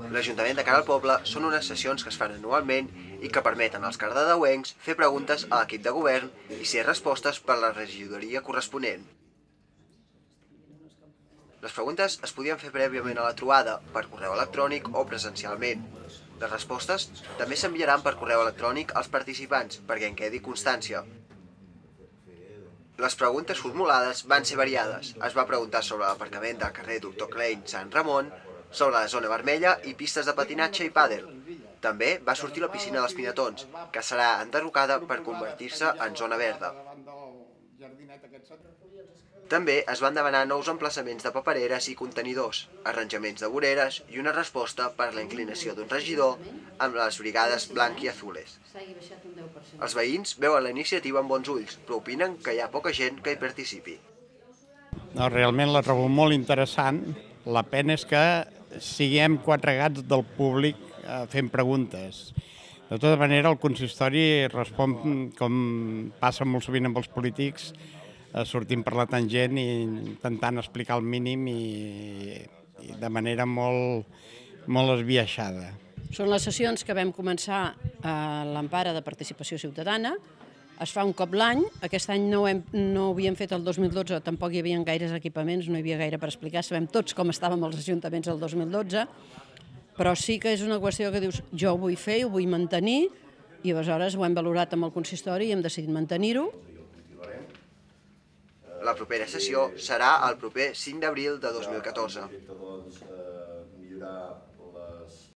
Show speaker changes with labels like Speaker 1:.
Speaker 1: L'Ajuntament de cara al poble són unes sessions que es fan anualment i que permeten als cardedeuencs fer preguntes a l'equip de govern i ser respostes per la regidoria corresponent. Les preguntes es podien fer prèviament a la trobada, per correu electrònic o presencialment. Les respostes també s'enviaran per correu electrònic als participants perquè en quedi constància. Les preguntes formulades van ser variades. Es va preguntar sobre l'aparcament del carrer Doctor Klein Sant Ramon, sobre la zona vermella i pistes de patinatge i pàdel. També va sortir la piscina dels Pinatons, que serà enderrocada per convertir-se en zona verda. També es van demanar nous emplaçaments de papereres i contenidors, arranjaments de voreres i una resposta per la inclinació d'un regidor amb les brigades blanc i azules. Els veïns veuen la iniciativa amb bons ulls, però opinen que hi ha poca gent que hi participi.
Speaker 2: No, realment la trobo molt interessant. La pena és que siguem 4 gats del públic fent preguntes. De tota manera, el consistori respon, com passa molt sovint amb els polítics, sortint per la tangent i intentant explicar el mínim i de manera molt esbiaixada.
Speaker 3: Són les sessions que vam començar a l'Empara de Participació Ciutadana. Es fa un cop l'any. Aquest any no ho havíem fet el 2012, tampoc hi havia gaires equipaments, no hi havia gaire per explicar. Sabem tots com estàvem els ajuntaments el 2012, però sí que és una qüestió que dius jo ho vull fer, ho vull mantenir, i aleshores ho hem valorat amb el consistori i hem decidit mantenir-ho.
Speaker 1: La propera sessió serà el proper 5 d'abril de 2014.